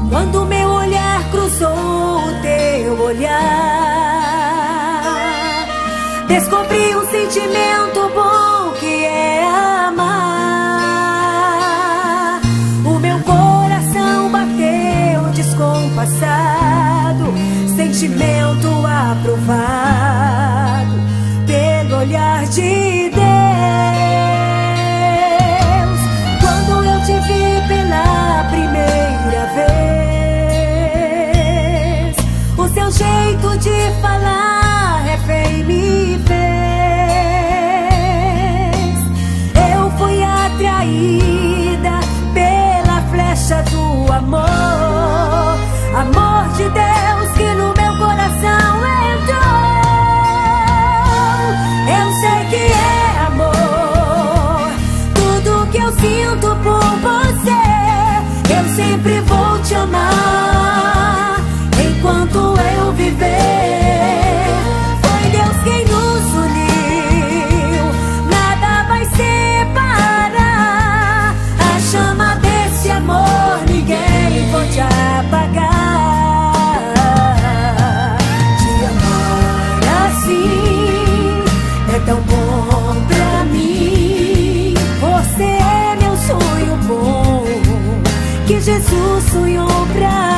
Quando meu olhar cruzou o teu olhar, descobri um sentimento bom que é amar. O meu coração bateu descompassado, sentimento aprovado pelo olhar de Deus. Quando eu te vi pela primeira vez, o seu jeito de falar refém me fez. Eu fui atraída pela flecha do amor, amor de Deus que no meu coração entrou. Eu sei que é amor, tudo que eu sinto por você, eu sempre vou te amar enquanto eu viver. Foi Deus quem nos uniu, nada vai separar. A chama desse amor ninguém pode apagar. Te amar assim é tão bom pra mim. Você é meu sonho bom que Jesus sonhou pra mim.